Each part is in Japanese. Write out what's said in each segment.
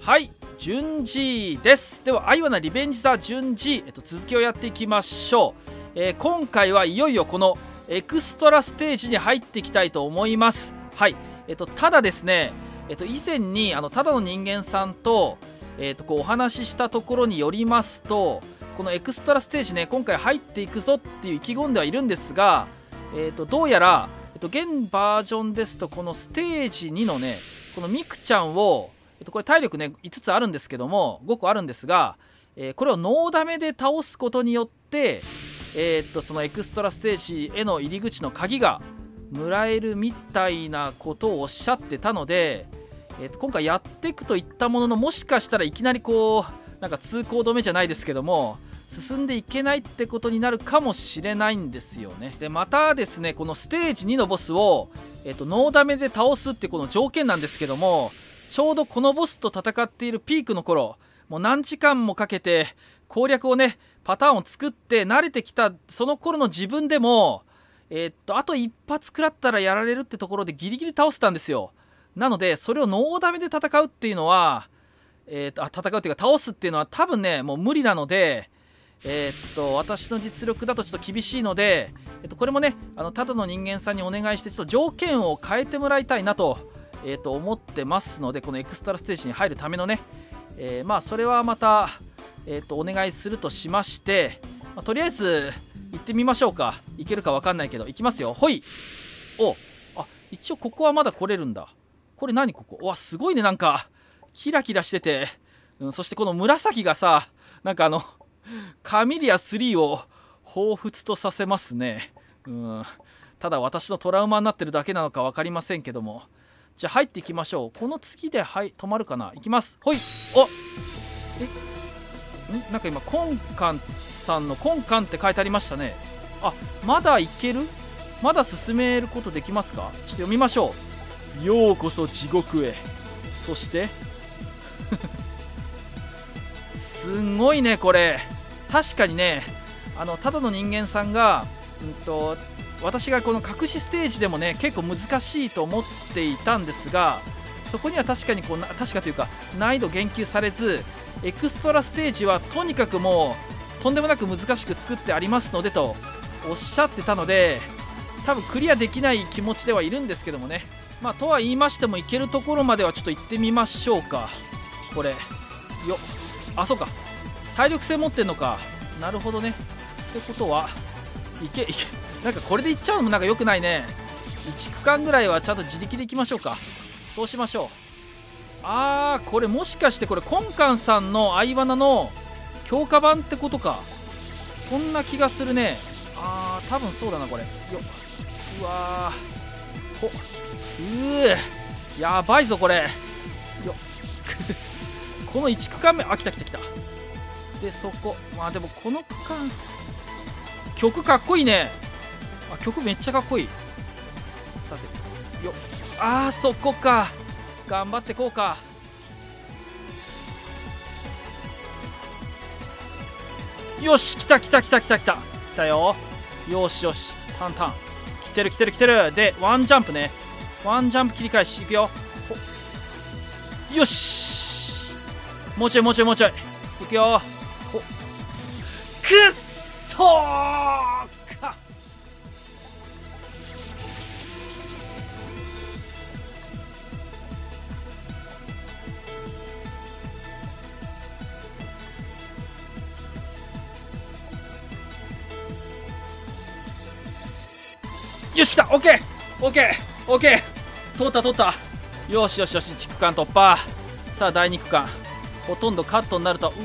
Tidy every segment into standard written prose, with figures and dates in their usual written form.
はい、順次です。では、アイワナリベンジザ順次、続きをやっていきましょう。今回はいよいよこのエクストラステージに入っていきたいと思います。はい、ただですね、以前にただの人間さんと、こうお話ししたところによりますと、このエクストラステージね、今回入っていくぞっていう意気込んではいるんですが、どうやら、現バージョンですと、このステージ2のね、このミクちゃんを、これ体力ね5つあるんですけども、5個あるんですが、これをノーダメで倒すことによって、そのエクストラステージへの入り口の鍵がもらえるみたいなことをおっしゃってたので、今回やっていくといったものの、もしかしたらいきなりこうなんか通行止めじゃないですけども、進んでいけないってことになるかもしれないんですよね。でまたですね、このステージ2のボスを、ノーダメで倒すってこの条件なんですけども、ちょうどこのボスと戦っているピークの頃、もう何時間もかけて攻略をねパターンを作って慣れてきたその頃の自分でも、あと一発食らったらやられるってところでギリギリ倒せたんですよ。なのでそれをノーダメで戦うっていうのは、戦うっていうか倒すっていうのは多分ねもう無理なので、私の実力だとちょっと厳しいので、これもねただの人間さんにお願いしてちょっと条件を変えてもらいたいなと、思ってますので、このエクストラステージに入るためのね、まあそれはまた、お願いするとしまして、とりあえず行ってみましょうか。行けるか分かんないけど行きますよ。ほい。おあ、一応ここはまだ来れるんだ。これ何ここ。わ、すごいね、なんかキラキラしてて、そしてこの紫がさ、なんかカミリア3を彷彿とさせますね。ただ私のトラウマになってるだけなのか分かりませんけども、じゃあ入っていきましょう。この次で、はい、止まるかな。いきます。ほい。おなんか今コンカンさんのコンカンって書いてありましたね。あ、まだいける？まだ進めることできますか？ちょっと読みましょう。ようこそ地獄へ。そしてすんごいねこれ。確かにね、ただの人間さんが私がこの隠しステージでもね結構難しいと思っていたんですが、そこには確かに確かというか難易度言及されず、エクストラステージはとにかくもうとんでもなく難しく作ってありますのでとおっしゃってたので、多分クリアできない気持ちではいるんですけどもね。まあとは言いましても、いけるところまではちょっと行ってみましょうか。これよっ、あ、そうか、体力性持ってんのか。なるほどね。ってことはいけなんかこれでいっちゃうのもなんか良くないね。1区間ぐらいはちゃんと自力で行きましょうか。そうしましょう。これもしかしてこれコンカンさんのアイワナの強化版ってことか。そんな気がするね。多分そうだなこれ。よっ、うわー、やばいぞこれ。よっこの1区間目、来た来た来た。でそこ、まあでもこの区間曲かっこいいね。曲めっちゃかっこいい。さてよっ、そこか。頑張ってこうか。よし、来た来た来た来た来た来たよ。よしよし、タンタン来てる来てる来てる。でワンジャンプね、ワンジャンプ切り返しいくよ。よし、もうちょいもうちょいもうちょいいくよ。くっそーか。よし、来た。オッケーオッケーオッケー、通った通った。よしよしよし、1区間突破。さあ第2区間、ほとんどカットになると。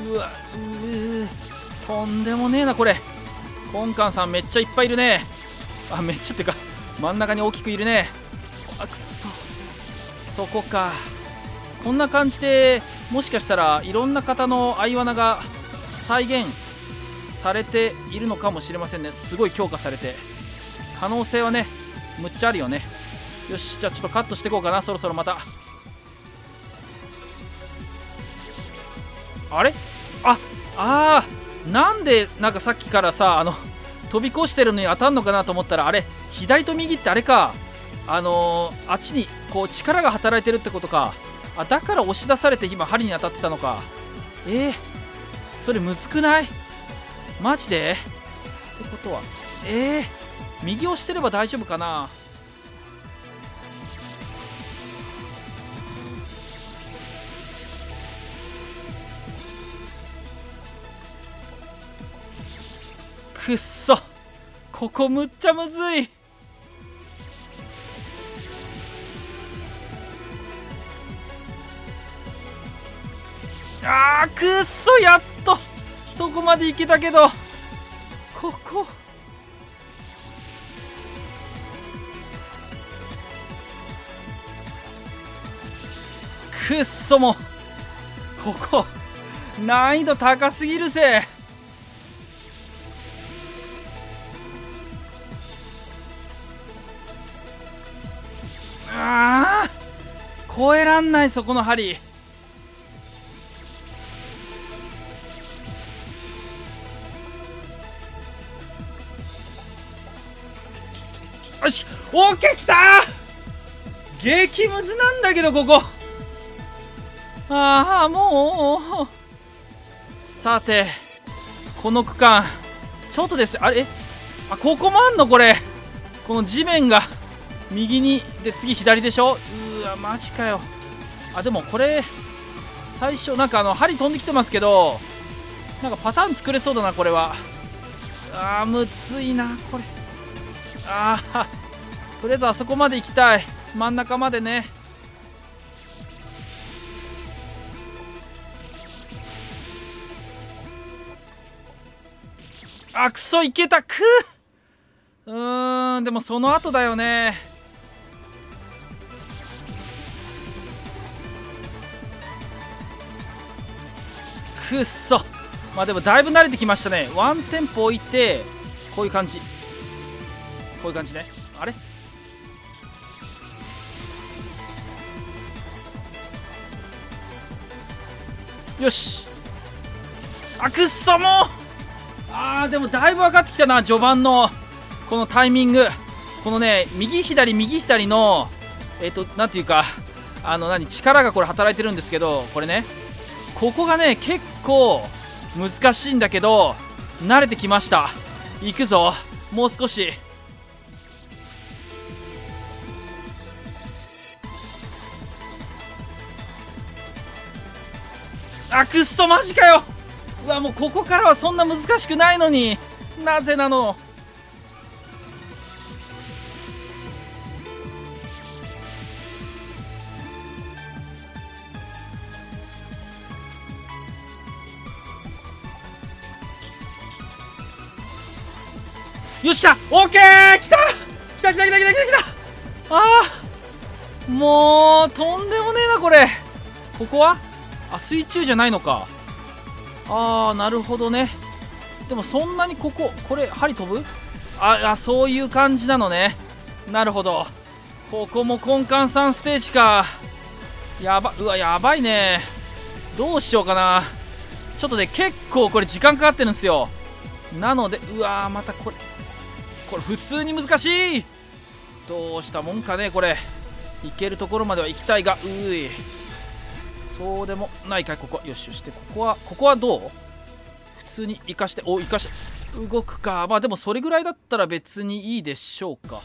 とんでもねえなこれ。コンカンさんめっちゃいっぱいいるね。めっちゃってか真ん中に大きくいるね。くそ、そこか。こんな感じでもしかしたらいろんな方のアイワナが再現されているのかもしれませんね。すごい強化されて、可能性はねむっちゃあるよね。よし、じゃあちょっとカットしていこうかな。そろそろまた。あれ、なんでなんかさっきからさ飛び越してるのに当たんのかなと思ったら、あれ左と右ってあれか、あっちにこう力が働いてるってことか。 あ、だから押し出されて今針に当たってたのか。それむずくない？マジで？ってことは右押してれば大丈夫かな。くっそ、ここむっちゃむずい。くっそ、やっとそこまで行けたけど、ここくっそ、もうここ難易度高すぎるぜ。越えらんない、そこの針。よし、オーケー、きたー。激ムズなんだけどここ。もうさて、この区間ちょっとですね、ここもあんのこれ。この地面が右にで次左でしょ。マジかよ。でもこれ最初なんか針飛んできてますけど、なんかパターン作れそうだなこれは。むずいなこれ。とりあえずあそこまで行きたい。真ん中までね。くそ、いけた。でもその後だよね。くっそ。でもだいぶ慣れてきましたね。ワンテンポ置いてこういう感じ、こういう感じね。あれ、よし。くっそ、もうでもだいぶ分かってきたな、序盤のこのタイミング。このね、右左右左のなんていうか力がこれ働いてるんですけど、これね、ここがね結構難しいんだけど慣れてきました。いくぞ、もう少し。くっそ、マジかよ。もうここからはそんな難しくないのに、なぜなの。よっしゃ、オッケー、きたきたきたきたきたきた。もうとんでもねえなこれ。ここは水中じゃないのか。なるほどね。でもそんなにこれ針飛ぶ？そういう感じなのね。なるほど。ここも根幹3ステージか。やばいね。どうしようかな。ちょっとね、結構これ時間かかってるんですよ。なのでまたこれ普通に難しい。どうしたもんかねこれ。行けるところまでは行きたいが、そうでもないかい。ここよしよし。でここはどう？普通に生かして動くか。でもそれぐらいだったら別にいいでしょうか。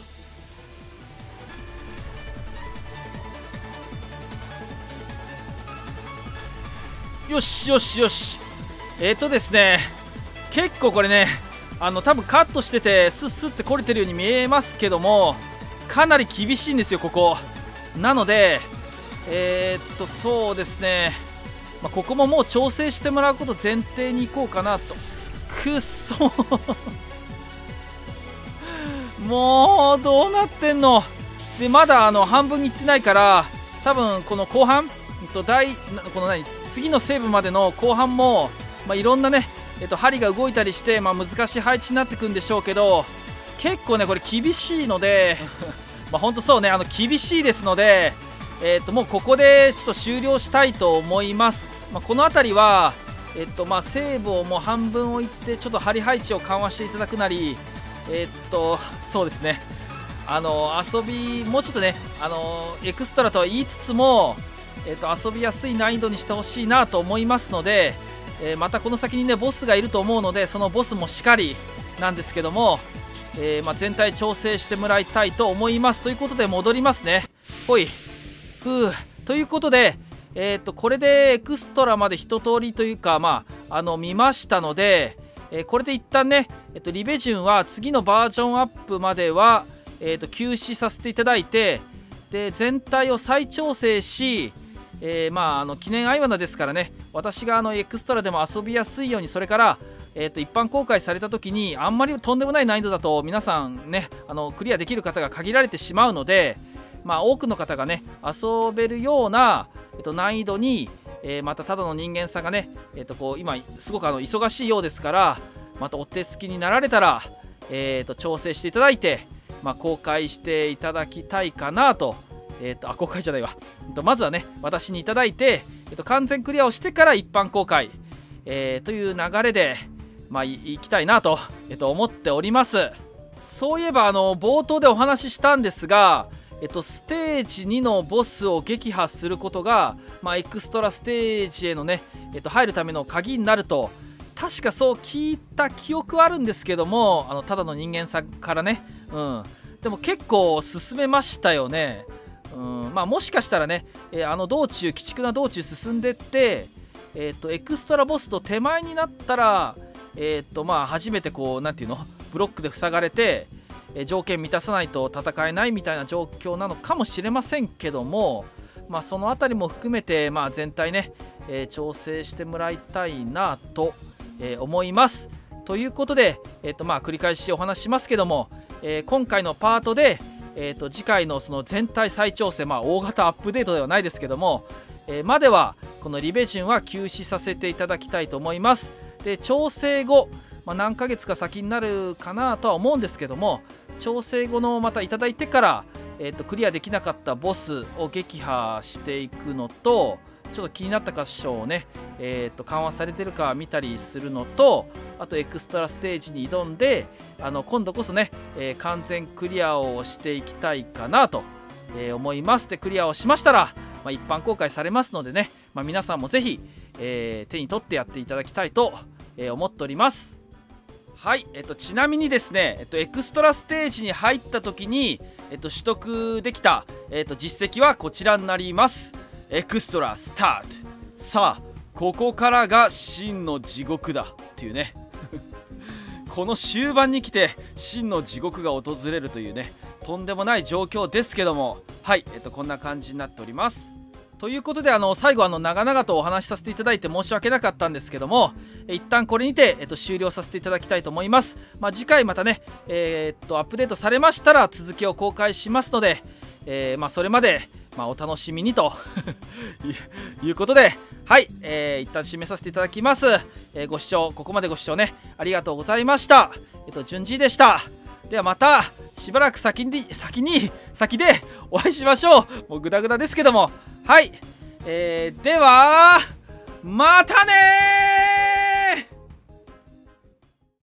よしよしよし。ですね、結構これね多分カットしててスッスッってこれてるように見えますけども、かなり厳しいんですよここ。なのでそうですね、ここももう調整してもらうこと前提にいこうかなと。くっそもうどうなってんの。でまだ半分にいってないから、多分この後半次のセーブまでの後半も、いろんなね針が動いたりして、難しい配置になってくんでしょうけど、結構ねこれ厳しいので本当そうね、厳しいですので、もうここでちょっと終了したいと思います。この辺りはセーブをもう半分置いてちょっと針配置を緩和していただくなり、そうですね、遊びもうちょっとねエクストラとは言いつつも、 遊びやすい難易度にしてほしいなと思いますので、またこの先にねボスがいると思うので、そのボスもしかりなんですけども、全体調整してもらいたいと思います。ということで戻りますね。ほいふうということで、これでエクストラまで一通りというか、見ましたので、これで一旦ね、リベジュンは次のバージョンアップまでは、休止させていただいて、で全体を再調整し、記念アイワナですからね、私がエクストラでも遊びやすいように、それから、一般公開された時にあんまりとんでもない難易度だと皆さんねクリアできる方が限られてしまうので、多くの方がね遊べるような、難易度に、またただの人間さんがね、今すごく忙しいようですから、またお手つきになられたら、調整していただいて、公開していただきたいかなと。公開じゃないわ、まずはね私にいただいて、完全クリアをしてから一般公開、という流れで、いきたいなと、思っております。そういえば冒頭でお話ししたんですが、ステージ2のボスを撃破することが、エクストラステージへのね、入るための鍵になると確かそう聞いた記憶はあるんですけども、ただの人間さんからね、でも結構進めましたよね。もしかしたらね、道中鬼畜な道中進んでって、エクストラボスと手前になったら、初めてなんていうのブロックで塞がれて、条件満たさないと戦えないみたいな状況なのかもしれませんけども、その辺りも含めて、全体ね、調整してもらいたいなと、思います。ということで、繰り返しお話しますけども、今回のパートで、次回のその全体再調整、大型アップデートではないですけども、まではこのリベジュンは休止させていただきたいと思います。で調整後、何ヶ月か先になるかなとは思うんですけども、調整後のまたいただいてから、クリアできなかったボスを撃破していくのと、ちょっと気になった箇所をね、緩和されてるか見たりするのと、あとエクストラステージに挑んで今度こそね、完全クリアをしていきたいかなと、思います。でクリアをしましたら、一般公開されますのでね、皆さんもぜひ、手に取ってやっていただきたいと、思っております。はい、ちなみにですね、エクストラステージに入った時に、取得できた、実績はこちらになります。エクストラスタート。さあここからが真の地獄だっていうねこの終盤に来て真の地獄が訪れるというね、とんでもない状況ですけども、はい、こんな感じになっております。ということで最後長々とお話しさせていただいて申し訳なかったんですけども、一旦これにて、終了させていただきたいと思います。次回またね、アップデートされましたら続きを公開しますので、それまで、お楽しみにということで、はい、一旦締めさせていただきます。ご視聴、ここまでご視聴ねありがとうございました。順次でした。ではまたしばらく先でお会いしましょう。もうグダグダですけども、はい、ではまたねー。